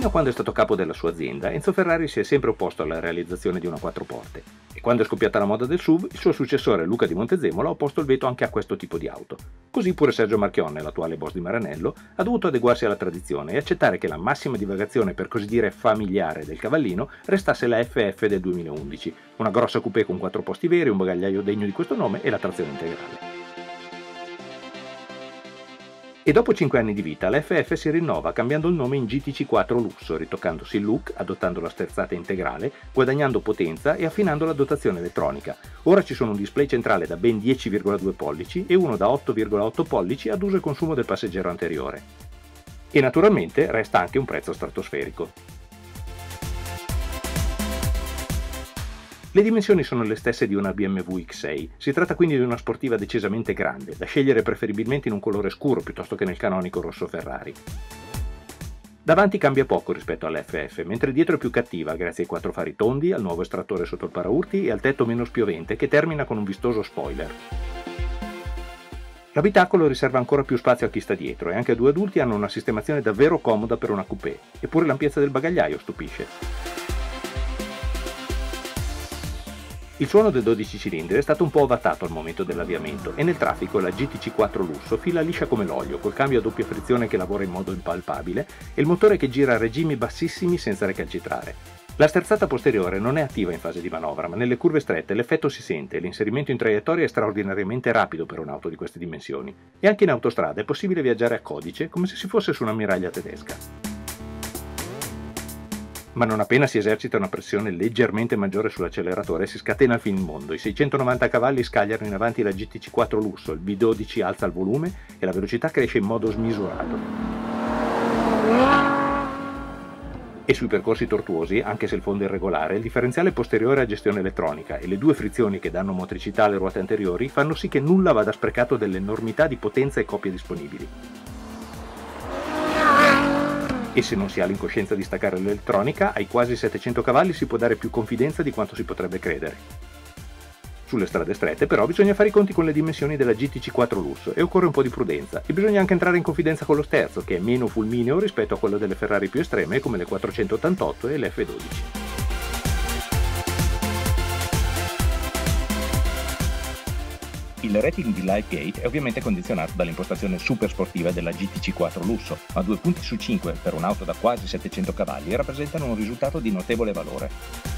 Fino a quando è stato capo della sua azienda, Enzo Ferrari si è sempre opposto alla realizzazione di una quattro porte. E quando è scoppiata la moda del SUV, il suo successore Luca di Montezemolo ha opposto il veto anche a questo tipo di auto. Così pure Sergio Marchionne, l'attuale boss di Maranello, ha dovuto adeguarsi alla tradizione e accettare che la massima divagazione, per così dire familiare, del Cavallino restasse la FF del 2011, una grossa coupé con 4 posti veri, un bagagliaio degno di questo nome e la trazione integrale. E dopo 5 anni di vita la FF si rinnova cambiando il nome in GTC4 Lusso, ritoccandosi il look, adottando la sterzata integrale, guadagnando potenza e affinando la dotazione elettronica. Ora ci sono un display centrale da ben 10,2 pollici e uno da 8,8 pollici ad uso e consumo del passeggero anteriore. E naturalmente resta anche un prezzo stratosferico. Le dimensioni sono le stesse di una BMW X6, si tratta quindi di una sportiva decisamente grande, da scegliere preferibilmente in un colore scuro piuttosto che nel canonico rosso Ferrari. Davanti cambia poco rispetto all'FF, mentre dietro è più cattiva grazie ai 4 fari tondi, al nuovo estrattore sotto il paraurti e al tetto meno spiovente che termina con un vistoso spoiler. L'abitacolo riserva ancora più spazio a chi sta dietro e anche 2 adulti hanno una sistemazione davvero comoda per una coupé, eppure l'ampiezza del bagagliaio stupisce. Il suono del 12 cilindri è stato un po' ovattato al momento dell'avviamento e nel traffico la GTC4 Lusso fila liscia come l'olio, col cambio a doppia frizione che lavora in modo impalpabile e il motore che gira a regimi bassissimi senza recalcitrare. La sterzata posteriore non è attiva in fase di manovra, ma nelle curve strette l'effetto si sente e l'inserimento in traiettoria è straordinariamente rapido per un'auto di queste dimensioni. E anche in autostrada è possibile viaggiare a codice come se si fosse su una miraglia tedesca. Ma non appena si esercita una pressione leggermente maggiore sull'acceleratore si scatena il finimondo, i 690 cavalli scagliano in avanti la GTC4 Lusso, il V12 alza il volume e la velocità cresce in modo smisurato. E sui percorsi tortuosi, anche se il fondo è irregolare, il differenziale posteriore ha gestione elettronica e le 2 frizioni che danno motricità alle ruote anteriori fanno sì che nulla vada sprecato dell'enormità di potenza e coppie disponibili. E se non si ha l'incoscienza di staccare l'elettronica, ai quasi 700 cavalli si può dare più confidenza di quanto si potrebbe credere. Sulle strade strette però bisogna fare i conti con le dimensioni della GTC4 Lusso e occorre un po' di prudenza, e bisogna anche entrare in confidenza con lo sterzo, che è meno fulmineo rispetto a quello delle Ferrari più estreme come le 488 e l'F12. Il rating di Lifegate è ovviamente condizionato dall'impostazione super sportiva della GTC4 Lusso, ma 2 punti su 5 per un'auto da quasi 700 cavalli rappresentano un risultato di notevole valore.